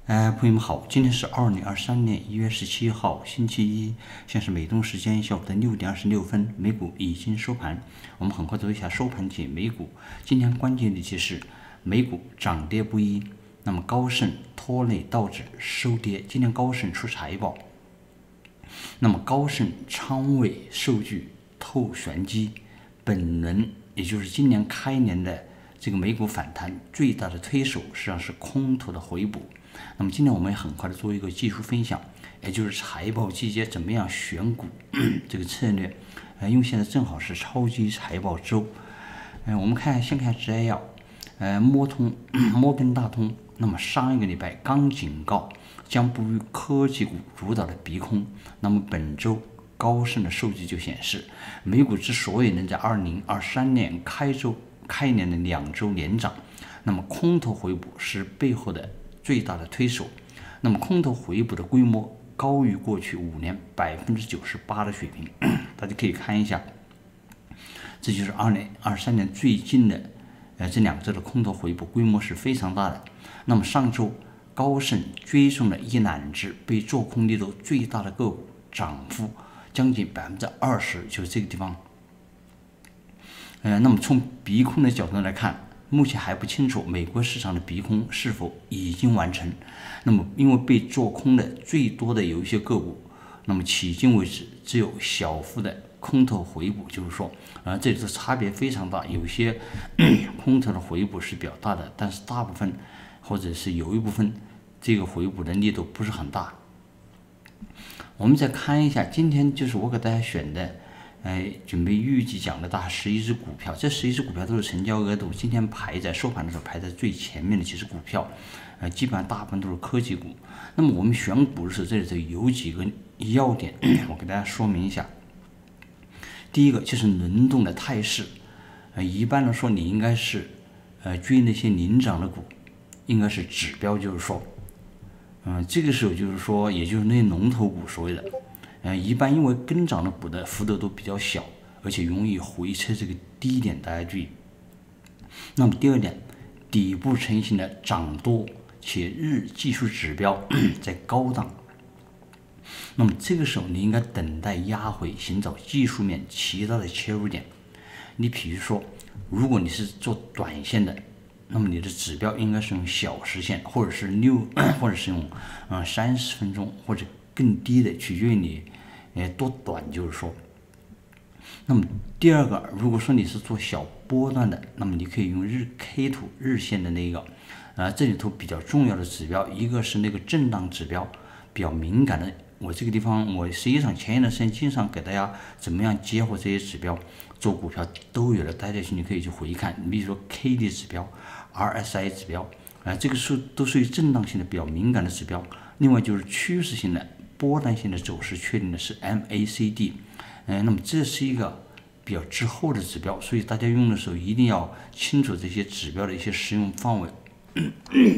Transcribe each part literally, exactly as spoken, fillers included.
呃，朋友们好，今天是二零二三年一月十七号，星期一，现在是美东时间下午的六点二十六分，美股已经收盘。我们很快做一下收盘解美股。今天关键的其实美股涨跌不一，那么高盛拖累道指收跌。今天高盛出财报，那么高盛仓位数据透玄机，本轮也就是今年开年的这个美股反弹最大的推手实际上是空头的回补。那么今天我们也很快的做一个技术分享，也就是财报季节怎么样选股这个策略。呃，因为现在正好是超级财报周。呃，我们看先看摘要。呃，摩通摩根大通，那么上一个礼拜刚警告将不与科技股主导的逼空，那么本周高盛的数据就显示，美股之所以能在二零二三年开周开年的两周连涨，那么空头回补是背后的最大的推手。那么空头回补的规模高于过去五年百分之九十八的水平，大家可以看一下，这就是二零二三年最近的呃这两周的空头回补规模是非常大的。那么上周高盛追踪了一揽子被做空力度最大的个股，涨幅将近百分之二十，就是这个地方。呃，那么从逼空的角度来看，目前还不清楚美国市场的逼空是否已经完成。那么因为被做空的最多的有一些个股，那么迄今为止只有小幅的空头回补，就是说，呃，这里的差别非常大，有些空头的回补是比较大的，但是大部分或者是有一部分这个回补的力度不是很大。我们再看一下，今天就是我给大家选的。呃，准备预计讲的大概十一只股票，这十一只股票都是成交额度今天排在收盘的时候排在最前面的几只股票，呃，基本上大部分都是科技股。那么我们选股的时候，这里头有几个要点，我给大家说明一下。第一个就是轮动的态势，呃，一般来说你应该是呃追那些领涨的股，应该是指标，就是说，嗯、呃，这个时候就是说，也就是那些龙头股所谓的。呃，一般因为跟涨的股的幅度都比较小，而且容易回测这个低点，大家注意。那么第二点，底部成型的涨多且日技术指标在高档，那么这个时候你应该等待压回，寻找技术面其他的切入点。你比如说，如果你是做短线的，那么你的指标应该是用小时线，或者是六，或者是用嗯三十分钟或者更低的，取决于你呃多短，就是说。那么第二个，如果说你是做小波段的，那么你可以用日 K 图日线的那个，啊、呃、这里头比较重要的指标，一个是那个震荡指标，比较敏感的。我这个地方我实际上前一段时间经常给大家怎么样结合这些指标做股票都有了，大家去你可以去回看。你比如说 K D 指标、R S I 指标，啊、呃、这个是都属于震荡性的比较敏感的指标。另外就是趋势性的。波段性的走势确定的是 M A C D， 嗯、呃，那么这是一个比较滞后的指标，所以大家用的时候一定要清楚这些指标的一些使用范围。嗯、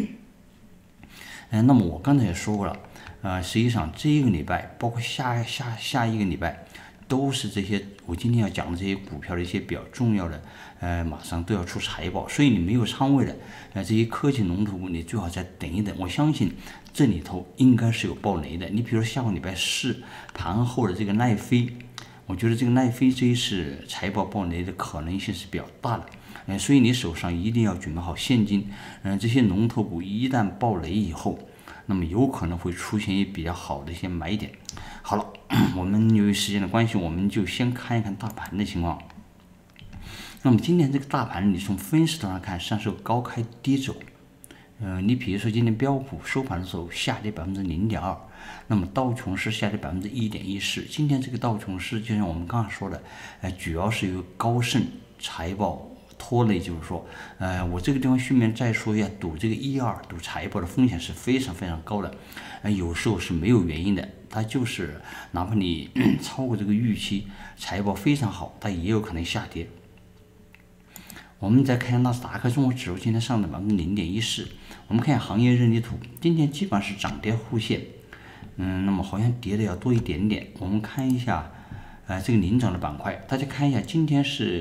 呃，那么我刚才也说过了，呃，实际上这一个礼拜，包括下下下一个礼拜，都是这些我今天要讲的这些股票的一些比较重要的，呃，马上都要出财报，所以你没有仓位的，呃，这些科技龙头股，你最好再等一等。我相信这里头应该是有爆雷的。你比如下个礼拜四盘后的这个奈飞，我觉得这个奈飞这一次财报爆雷的可能性是比较大的，呃，所以你手上一定要准备好现金。嗯、呃，这些龙头股一旦爆雷以后，那么有可能会出现一比较好的一些买点。好了，我们由于时间的关系，我们就先看一看大盘的情况。那么今天这个大盘，你从分时图上看，实际上是高开低走。呃，你比如说今天标普收盘的时候下跌百分之零点二，那么道琼斯下跌百分之一点一四。今天这个道琼斯就像我们刚才说的，呃，主要是由高盛财报拖累，就是说，呃，我这个地方顺便再说一下，赌这个一二赌财报的风险是非常非常高的，呃，有时候是没有原因的，它就是哪怕你超过这个预期，财报非常好，它也有可能下跌。我们再看一下纳斯达克综合指数，今天上涨百分之零点一四。我们看一下行业日历图，今天基本上是涨跌互现，嗯，那么好像跌的要多一点点。我们看一下，呃，这个领涨的板块，大家看一下，今天是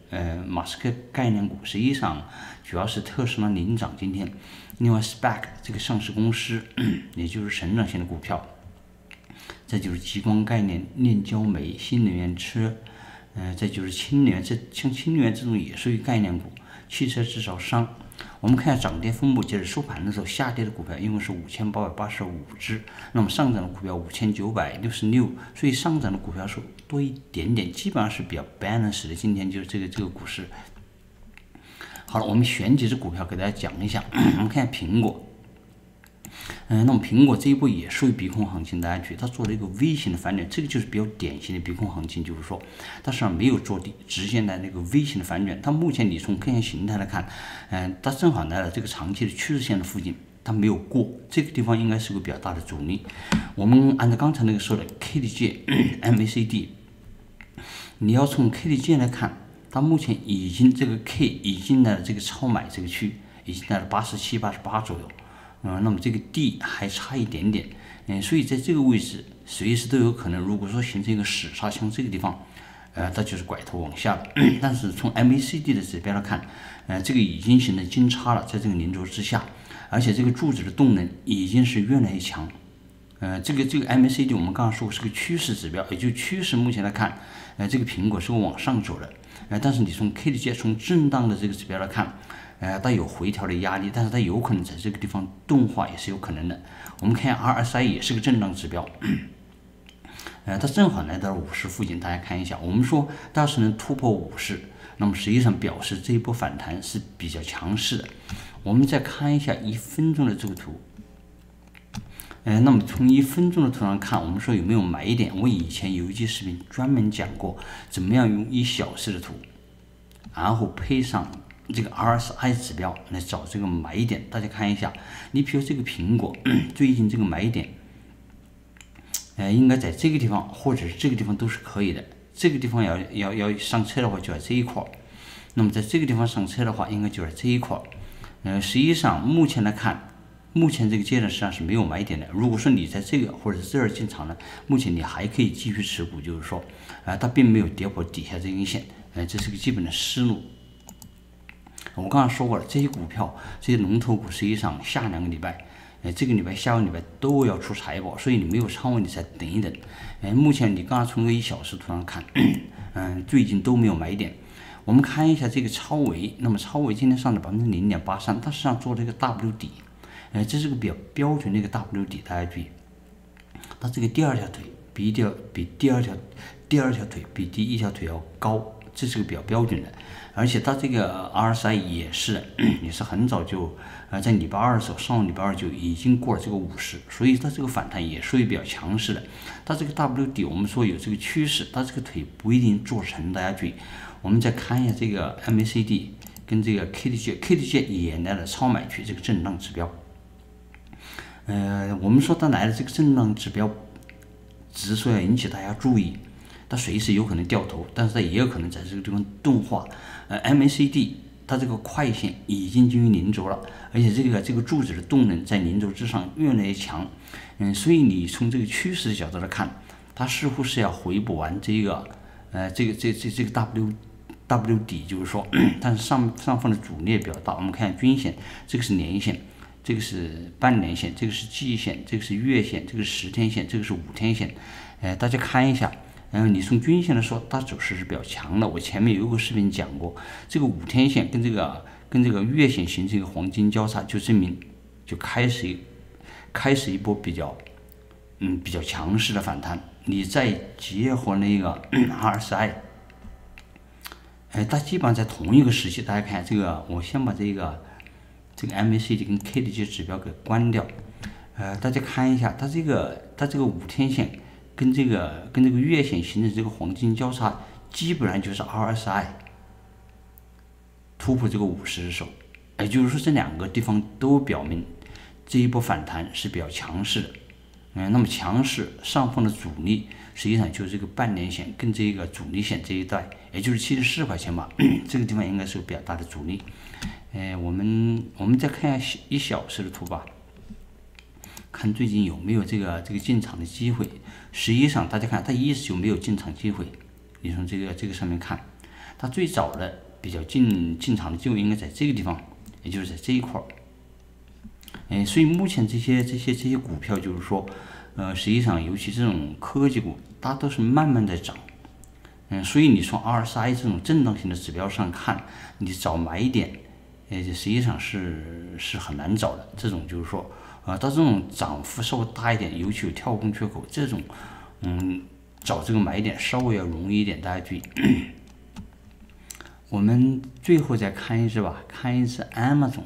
呃马斯克概念股，实际上主要是特斯拉领涨今天，另外 S P A C 这个上市公司，也就是成长型的股票，再就是激光概念、炼焦煤、新能源车，呃，再就是氢能源，这像氢能源这种也属于概念股，汽车制造商。我们看下涨跌分布，截止收盘的时候，下跌的股票一共是五千八百八十五只，那么上涨的股票五千九百六十六，所以上涨的股票数多一点点，基本上是比较 balance 的。今天就是这个这个股市。好了，我们选几只股票给大家讲一下。我们看下苹果。嗯、呃，那么苹果这一波也属于逼空行情，大家注意，它做了一个 V 型的反转，这个就是比较典型的逼空行情，就是说它实际上没有做底，直线的那个 V 型的反转。它目前你从 K 线形态来看，嗯、呃，它正好来了这个长期的趋势线的附近，它没有过，这个地方应该是个比较大的阻力。我们按照刚才那个说的 K D J、M A C D， 你要从 K D J 来看，它目前已经这个 K 已经来了这个超买这个区，已经来了八十七、八十八左右。嗯、呃，那么这个 D 还差一点点，嗯、呃，所以在这个位置随时都有可能，如果说形成一个死叉，像这个地方，呃，它就是拐头往下了。但是从 M A C D 的指标来看，呃，这个已经形成金叉了，在这个零轴之下，而且这个柱子的动能已经是越来越强。呃，这个这个 M A C D 我们刚刚说过是个趋势指标，也就趋势目前来看，呃，这个苹果是往上走的，呃，但是你从 K D J 从震荡的这个指标来看。呃，它有回调的压力，但是它有可能在这个地方钝化也是有可能的。我们看 R S I 也是个震荡指标，呃，它正好来到五十附近，大家看一下。我们说它要是能突破五十，那么实际上表示这一波反弹是比较强势的。我们再看一下一分钟的这个图，呃，那么从一分钟的图上看，我们说有没有买点？我以前有一期视频专门讲过，怎么样用一小时的图，然后配上这个 R S I 指标来找这个买点，大家看一下。你比如这个苹果最近这个买点，呃，应该在这个地方或者是这个地方都是可以的。这个地方要要要上车的话，就在这一块。那么在这个地方上车的话，应该就在这一块。呃，实际上目前来看，目前这个阶段实际上是没有买点的。如果说你在这个或者是这儿进场呢，目前你还可以继续持股，就是说，啊、呃，它并没有跌破底下这根线，呃，这是个基本的思路。我刚刚说过了，这些股票，这些龙头股，实际上下两个礼拜，呃，这个礼拜、下个礼拜都要出财报，所以你没有仓位，你再等一等。呃，目前你刚刚从个一小时图上看，嗯、呃，最近都没有买点。我们看一下这个超维，那么超维今天上了百分之零点八三，它实际上做了一个 W 底，呃，这是个比较标准的一个 W 底，大家注意，它这个第二条腿比第二比第二条第二条腿比第一条腿要高。这是个比较标准的，而且它这个 R S I 也是也是很早就呃在礼拜二的时候，上礼拜二就已经过了这个五十，所以它这个反弹也属于比较强势的。它这个 W 底我们说有这个趋势，它这个腿不一定做成，大家注意。我们再看一下这个 M A C D 跟这个 K D J，K D J 也来了超买区这个震荡指标。呃，我们说它来了这个震荡指标，只是说要引起大家注意。它随时有可能掉头，但是它也有可能在这个地方钝化。呃 ，M A C D 它这个快线已经进入零轴了，而且这个这个柱子的动能在零轴之上越来越强。嗯，所以你从这个趋势的角度来看，它似乎是要回补完这个呃这个这这这个 W W 底，就是说，但是上上方的阻力比较大。我们看均线，这个是年线，这个是半年线，这个是季线，这个是月线，这个是十天线，这个是五天线。呃，大家看一下。然后你从均线来说，它走势是比较强的。我前面有一个视频讲过，这个五天线跟这个跟这个月线形成一个黄金交叉，就证明就开始一开始一波比较嗯比较强势的反弹。你再结合那个 R S I， 哎，它基本上在同一个时期。大家看这个，我先把这个这个 M A C D 跟 K D J 指标给关掉。呃，大家看一下，它这个它这个五天线。跟这个跟这个月线形成这个黄金交叉，基本上就是 R S I 突破这个五十的时候，也就是说这两个地方都表明这一波反弹是比较强势的。嗯，那么强势上方的阻力实际上就是这个半年线跟这个阻力线这一带，也就是七十四块钱吧，这个地方应该是有比较大的阻力。呃，我们我们再看一下一小时的图吧。看最近有没有这个这个进场的机会。实际上大家看它一直就没有进场机会。你从这个这个上面看， 它最早的比较进进场的就应该在这个地方，也就是在这一块儿。哎，所以目前这些这些这些股票就是说，呃，实际上尤其这种科技股，它都是慢慢在涨。嗯，所以你从 R S I 这种震荡型的指标上看，你找买点，呃，实际上是是很难找的。这种就是说，啊、呃，到这种涨幅稍微大一点，尤其有跳空缺口这种，嗯，找这个买点稍微要容易一点，大家注意。我们最后再看一只吧，看一只 Amazon。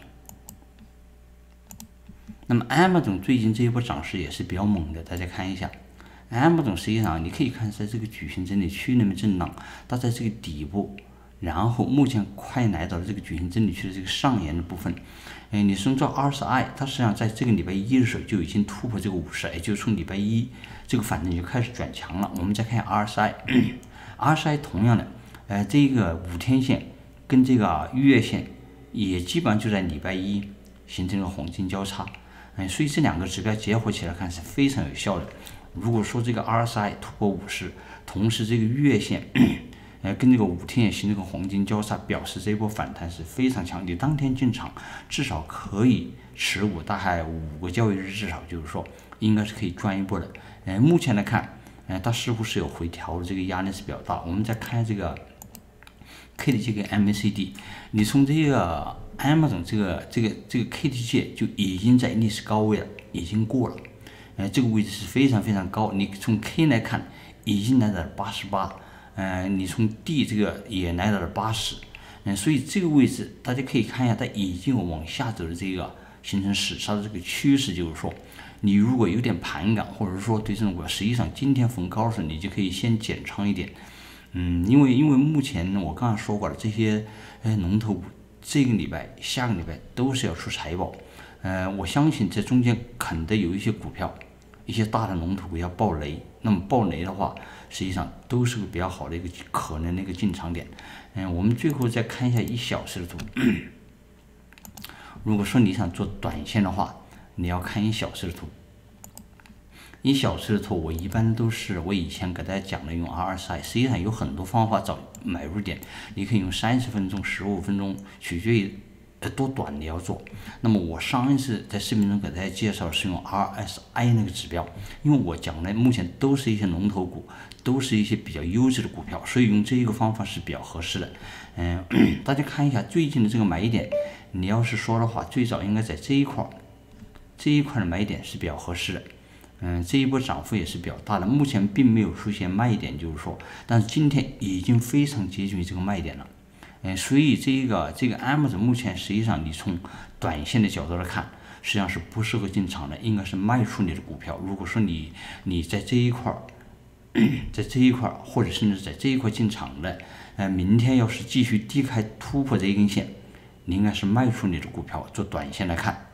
那么 Amazon 最近这一波涨势也是比较猛的，大家看一下。Amazon 实际上你可以看在这个矩形整理区里面震荡，它在这个底部，然后目前快来到了这个矩形整理区的这个上沿的部分。哎，你从这 R S I， 它实际上在这个礼拜一的时候就已经突破这个五十，也就是从礼拜一这个反弹就开始转强了。我们再看 R S I，R S I 同样的，呃，这个五天线跟这个月线也基本上就在礼拜一形成了黄金交叉。哎，所以这两个指标结合起来看是非常有效的。如果说这个 R S I 突破五十，同时这个月线，呃，跟这个五天线形成个黄金交叉，表示这一波反弹是非常强。你当天进场，至少可以持股大概五个交易日，至少就是说应该是可以赚一波的。呃，目前来看，呃，它似乎是有回调的，这个压力是比较大。我们再看这个 K D J 跟 M A C D， 你从这个 Amazon 这个这个这个 K D J 就已经在历史高位了，已经过了。呃，这个位置是非常非常高，你从 K 来看，已经来到了八十八，呃，你从 D 这个也来到了八十，嗯，所以这个位置大家可以看一下，它已经有往下走的这个形成死杀的这个趋势，就是说，你如果有点盘感，或者说对这种股，实际上今天逢高的时候，你就可以先减仓一点，嗯，因为因为目前我刚才说过了，这些呃龙头股这个礼拜、下个礼拜都是要出财报。呃，我相信这中间肯定有一些股票，一些大的龙头股要爆雷。那么爆雷的话，实际上都是个比较好的一个可能的一个进场点。嗯、呃，我们最后再看一下一小时的图。如果说你想做短线的话，你要看一小时的图。一小时的图，我一般都是我以前给大家讲的用 R S I， 实际上有很多方法找买入点，你可以用三十分钟、十五分钟，取决于。多短你要做，那么我上一次在视频中给大家介绍是用 R S I 那个指标，因为我讲的目前都是一些龙头股，都是一些比较优质的股票，所以用这一个方法是比较合适的。嗯，大家看一下最近的这个买点，你要是说的话，最早应该在这一块，这一块的买点是比较合适的。嗯，这一波涨幅也是比较大的，目前并没有出现卖点，就是说，但是今天已经非常接近于这个卖点了。嗯，所以这个这个 Amazon 目前实际上你从短线的角度来看，实际上是不适合进场的，应该是卖出你的股票。如果说你你在这一块儿，在这一块儿，或者甚至在这一块进场的，呃，明天要是继续低开突破这一根线，你应该是卖出你的股票做短线来看。